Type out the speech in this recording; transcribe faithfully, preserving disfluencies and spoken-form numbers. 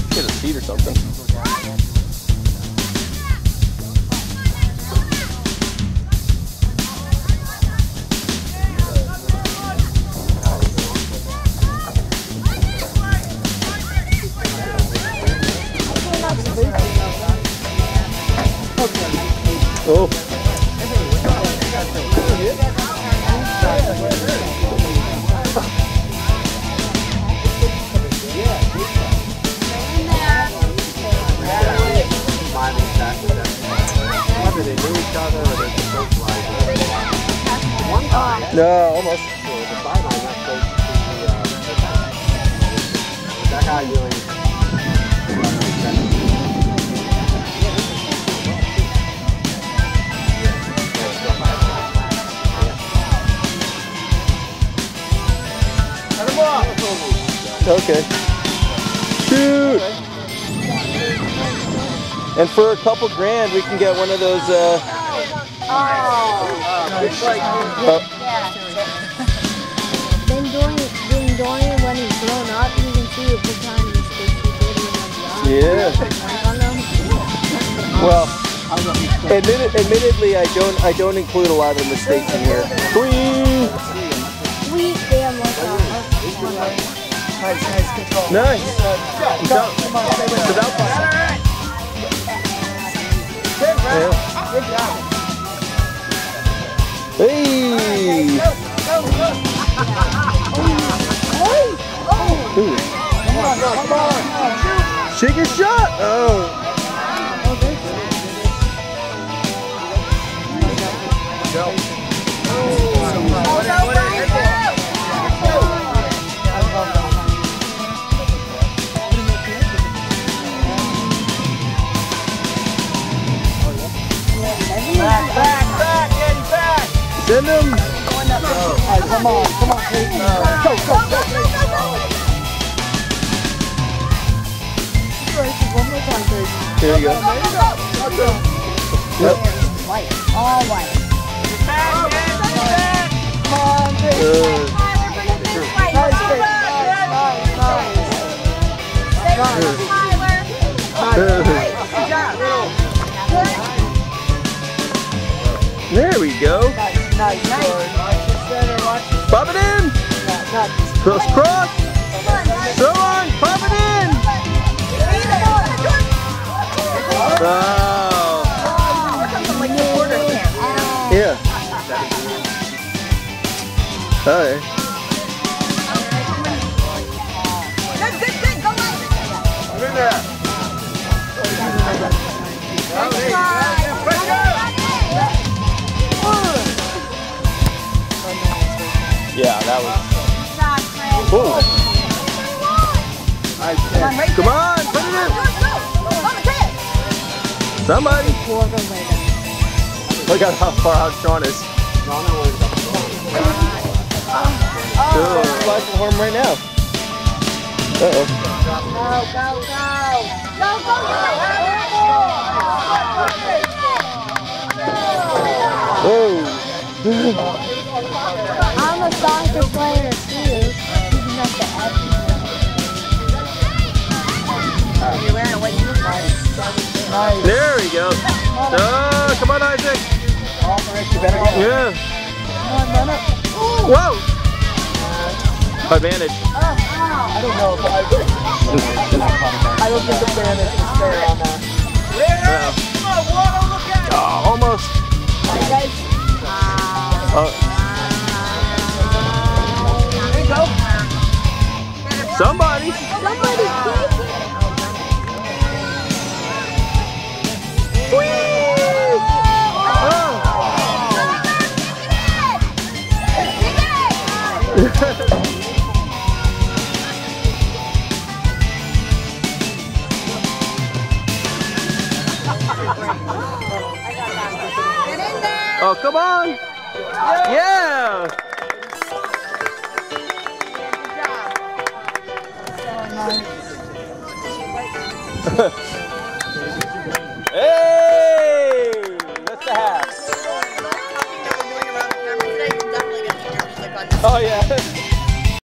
Get a seat or something. Oh. Whether they knew each other or they just socialized. One time. No, almost. The sideline got close to the, uh, that guy really. Okay. Shoot! And for a couple grand, we can get one of those. Uh, oh. uh, Then Dorian, then Dorian, when he's grown up, you can see what kind of mistakes he did when he was young. yeah. Well, admitted, admittedly, I don't. I don't include a lot of mistakes in here. Whee! Sweet damn like Nice, nice control. Nice. Go, come on, stay with it. Without Good, Brad. Yeah. Good job. Hey! Go, go, go. Ooh. Come on, come on. Shake your shot! Oh! Go. Back, back, back, Eddie, back! Send him! All right, come on, come on, Casey. Go, go, go, go, One more time, Casey. Here you go. Yep. white. All white. Back, back! Come on, Casey. Uh, Nice, Casey. Nice, nice. Nice. Nice. Good job. there we go. Nice, nice, nice. Watch the center, watch the Pop it in! center. Cross, cross! Throw on! Pop it in! Wow! Yeah. Alright. Get in there. Yeah, that was. Ooh. Come on, put it in! Somebody! Look at how far out Sean is. Oh, flashing horn right now. Uh-oh. Whoa. I'm a soccer player too. You can have to add You're wearing a white uniform. Nice. There we go. Oh, come on, Isaac. Yeah. Whoa. Advantage. I don't know if I I don't think the advantage is fair on that. Uh, oh, almost. Oh. There you go. Somebody. Somebody take it. Oh, come on! Yeah! Good job.